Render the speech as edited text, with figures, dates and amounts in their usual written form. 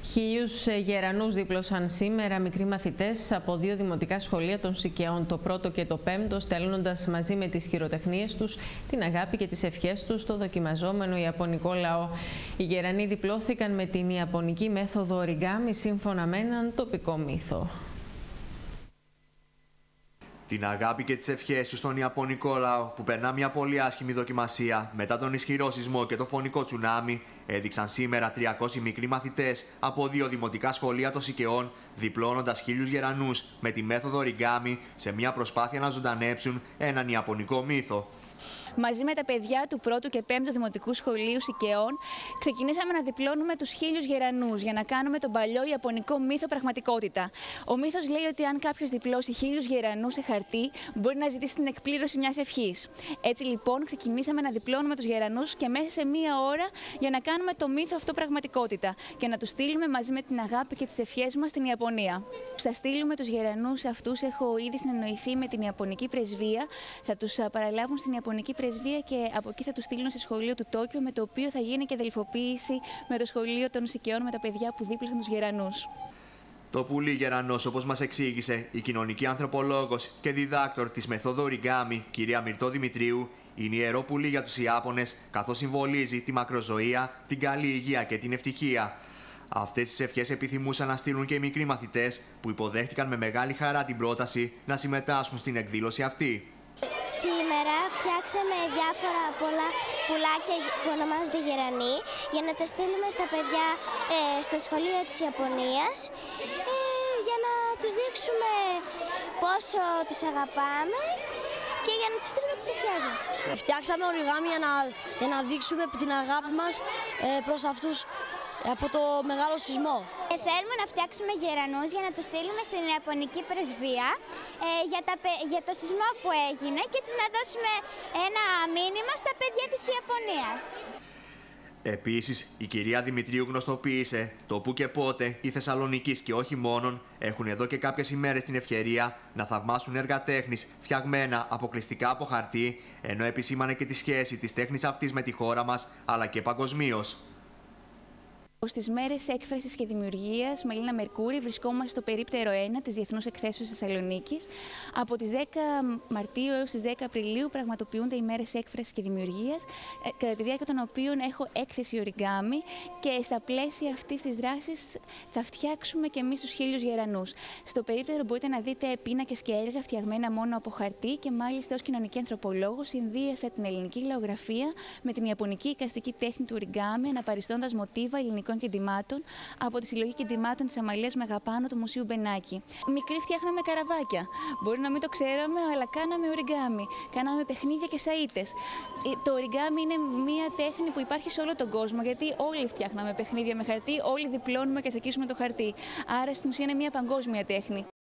1.000 γερανούς δίπλωσαν σήμερα μικροί μαθητές από δύο δημοτικά σχολεία των Σικαιών, το πρώτο και το πέμπτο, στέλνοντας μαζί με τις χειροτεχνίες τους την αγάπη και τις ευχές τους στο δοκιμαζόμενο ιαπωνικό λαό. Οι γερανοί διπλώθηκαν με την ιαπωνική μέθοδο origami σύμφωνα με έναν τοπικό μύθο. Την αγάπη και τις ευχές του στον ιαπωνικό λαό, που περνά μια πολύ άσχημη δοκιμασία μετά τον ισχυρό σεισμό και το φωνικό τσουνάμι, έδειξαν σήμερα 300 μικροί μαθητές από δύο δημοτικά σχολεία των Σικαιών, διπλώνοντας 1.000 γερανούς με τη μέθοδο origami σε μια προσπάθεια να ζωντανέψουν έναν ιαπωνικό μύθο. Μαζί με τα παιδιά του πρώτου και πέμπτου Δημοτικού Σχολείου Σικαιών, ξεκινήσαμε να διπλώνουμε τους 1.000 γερανούς για να κάνουμε τον παλιό ιαπωνικό μύθο πραγματικότητα. Ο μύθος λέει ότι αν κάποιος διπλώσει 1.000 γερανούς σε χαρτί, μπορεί να ζητήσει την εκπλήρωση μιας ευχής. Έτσι λοιπόν, ξεκινήσαμε να διπλώνουμε τους γερανούς και μέσα σε μία ώρα για να κάνουμε το μύθο αυτό πραγματικότητα και να τους στείλουμε μαζί με την αγάπη και τις ευχές μας στην Ιαπωνία. Θα στείλουμε τους γερανούς αυτούς, έχω ήδη συνεννοηθεί με την Ιαπωνική Πρεσβεία, θα τους παραλάβουν στην Ιαπωνική Πρεσβεία και από εκεί θα τους στείλουν σε σχολείο του Τόκιο, με το οποίο θα γίνει και αδελφοποίηση με το σχολείο των Σικαιών με τα παιδιά που δίπλωσαν τους γερανούς. Το πουλί γερανός, όπως μας εξήγησε η κοινωνική ανθρωπολόγος και διδάκτορ της μεθόδου origami, κυρία Μυρτώ Δημητρίου, είναι ιερό πουλί για τους Ιάπωνες, καθώς συμβολίζει τη μακροζωία, την καλή υγεία και την ευτυχία. Αυτές τις ευχές επιθυμούσαν να στείλουν και οι μικροί μαθητές, που υποδέχτηκαν με μεγάλη χαρά την πρόταση να συμμετάσχουν στην εκδήλωση αυτή. Σήμερα φτιάξαμε διάφορα πολλά πουλάκια που ονομάζονται γερανοί για να τα στείλουμε στα παιδιά στα σχολεία της Ιαπωνίας για να τους δείξουμε πόσο τους αγαπάμε και για να τους στείλουμε τις ευχές μας. Φτιάξαμε origami για να δείξουμε την αγάπη μας προς αυτούς από το μεγάλο σεισμό. Θέλουμε να φτιάξουμε γερανούς για να τους στείλουμε στην Ιαπωνική Πρεσβεία για το σεισμό που έγινε και έτσι να δώσουμε ένα μήνυμα στα παιδιά της Ιαπωνίας. Επίσης, η κυρία Δημητρίου γνωστοποίησε το που και πότε οι Θεσσαλονικείς και όχι μόνον έχουν εδώ και κάποιες ημέρες την ευκαιρία να θαυμάσουν έργα τέχνης φτιαγμένα αποκλειστικά από χαρτί, ενώ επισήμανε και τη σχέση της τέχνης αυτής με τη χώρα μας αλλά και παγκοσμίως. Στις μέρες έκφρασης και δημιουργίας Μελίνα Μερκούρη βρισκόμαστε στο περίπτερο 1 της Διεθνούς Εκθέσεως Θεσσαλονίκης. Από τις 10 Μαρτίου έως τις 10 Απριλίου πραγματοποιούνται οι μέρες έκφρασης και δημιουργίας, κατά τη διάρκεια των οποίων έχω έκθεση origami και στα πλαίσια αυτής της δράσης θα φτιάξουμε και εμείς τους 1.000 γερανούς. Στο περίπτερο μπορείτε να δείτε πίνακες και έργα φτιαγμένα μόνο από χαρτί και μάλιστα ως κοινωνική ανθρωπολόγος συνδύασα την ελληνική λαογραφία με την ιαπωνική εικαστική τέχνη του origami, αναπαριστώντας μοτίβα ελληνικών κεντημάτων από τη συλλογή κεντημάτων της Αμαλίας Μεγαπάνου του Μουσείου Μπενάκη. Μικροί φτιάχναμε καραβάκια. Μπορεί να μην το ξέραμε, αλλά κάναμε origami. Κάναμε παιχνίδια και σαΐτες. Το origami είναι μια τέχνη που υπάρχει σε όλο τον κόσμο, γιατί όλοι φτιάχναμε παιχνίδια με χαρτί, όλοι διπλώνουμε και σακίσουμε το χαρτί. Άρα στην ουσία είναι μια παγκόσμια τέχνη.